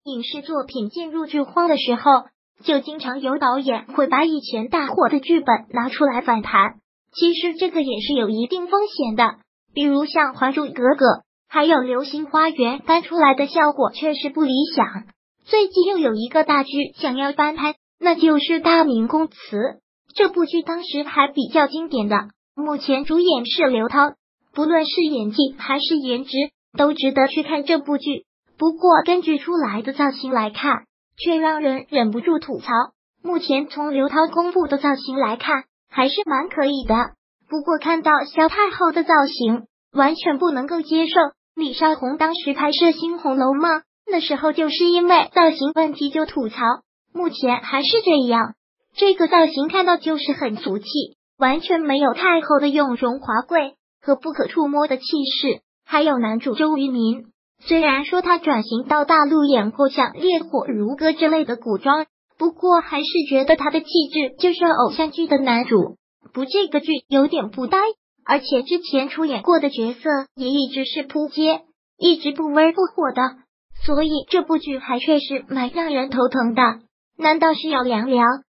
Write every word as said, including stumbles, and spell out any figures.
影视作品进入剧荒的时候，就经常有导演会把以前大火的剧本拿出来反弹。其实这个也是有一定风险的，比如像《还珠格格》还有《流星花园》搬出来的效果确实不理想。最近又有一个大剧想要翻拍，那就是《大明宫词》。这部剧当时还比较经典的，目前主演是刘涛，不论是演技还是颜值都值得去看这部剧。不过根据出来的造型来看，却让人忍不住吐槽。目前从刘涛公布的造型来看，还是蛮可以的。不过看到萧太后的造型，完全不能够接受。李少红当时拍摄《新红楼梦》，那时候就是因为造型问题就吐槽，目前还是这样。这个造型看到就是很俗气，完全没有太后的雍容华贵和不可触摸的气势。还有男主周渝民，虽然说他转型到大陆演过像《烈火如歌》之类的古装，不过还是觉得他的气质就是偶像剧的男主，不这个剧有点不搭。而且之前出演过的角色也一直是扑街，一直不温不火的，所以这部剧还确实蛮让人头疼的。难道是要凉凉？